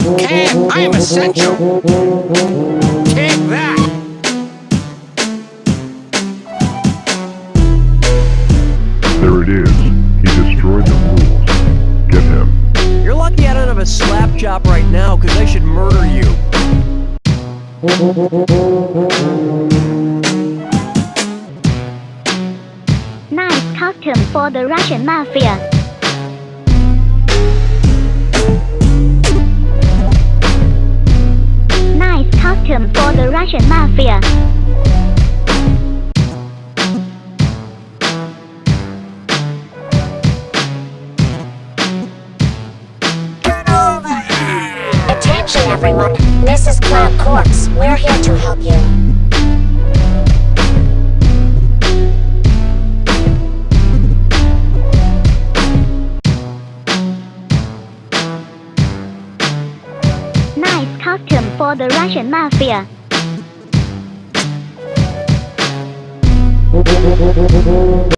Can, I am essential. Take that. There it is. He destroyed the rules. Get him. You're lucky I don't have a slap chop right now, because I should murder you. Nice costume for the Russian Mafia. Nice costume for the Russian Mafia. Attention everyone, this is Cloud Corpse. We're here to help you. Nice costume for the Russian Mafia.